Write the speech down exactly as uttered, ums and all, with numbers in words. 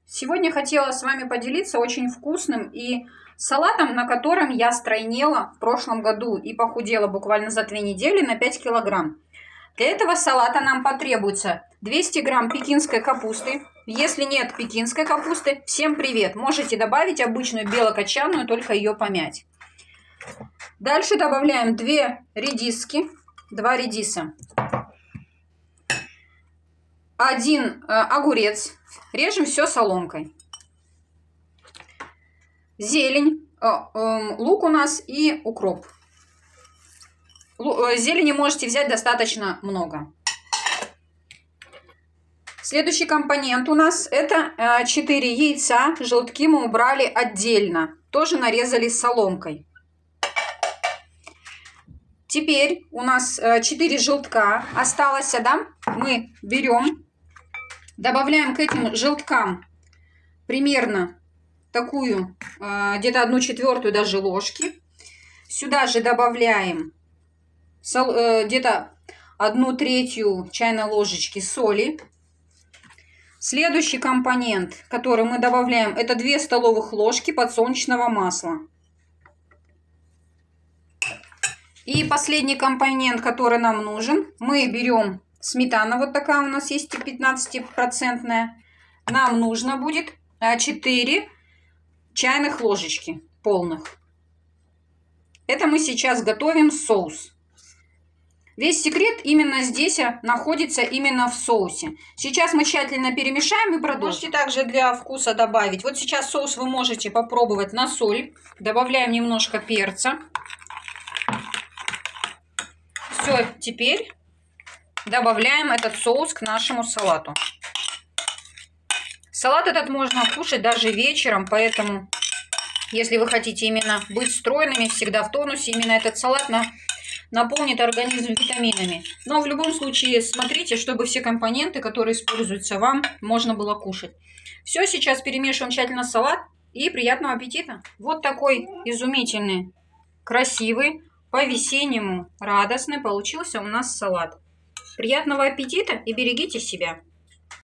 Сегодня хотела с вами поделиться очень вкусным и салатом, на котором я стройнела в прошлом году и похудела буквально за две недели на пять килограмм. Для этого салата нам потребуется двести грамм пекинской капусты. Если нет пекинской капусты, всем привет! Можете добавить обычную белокочанную, только ее помять. Дальше добавляем две редиски, два редиса. Один э, огурец. Режем все соломкой. Зелень, э, э, лук у нас и укроп. Лу, э, зелени можете взять достаточно много. Следующий компонент у нас это э, четыре яйца. Желтки мы убрали отдельно. Тоже нарезали соломкой. Теперь у нас э, четыре желтка осталось, да? Мы берем, добавляем к этим желткам примерно такую, э, где-то одну четвертую даже ложки. Сюда же добавляем э, где-то одну третью чайной ложечки соли. Следующий компонент, который мы добавляем, это две столовых ложки подсолнечного масла. И последний компонент, который нам нужен, мы берем сметана, вот такая у нас есть пятнадцатипроцентная. Нам нужно будет четыре чайных ложечки полных. Это мы сейчас готовим соус. Весь секрет именно здесь находится, именно в соусе. Сейчас мы тщательно перемешаем и продолжим. Можете также для вкуса добавить. Вот сейчас соус вы можете попробовать на соль. Добавляем немножко перца. Все, теперь добавляем этот соус к нашему салату. Салат этот можно кушать даже вечером, поэтому, если вы хотите именно быть стройными, всегда в тонусе, именно этот салат на, наполнит организм витаминами. Но в любом случае смотрите, чтобы все компоненты, которые используются вам, можно было кушать. Все, сейчас перемешиваем тщательно салат и приятного аппетита. Вот такой изумительный, красивый, по-весеннему радостный получился у нас салат. Приятного аппетита и берегите себя!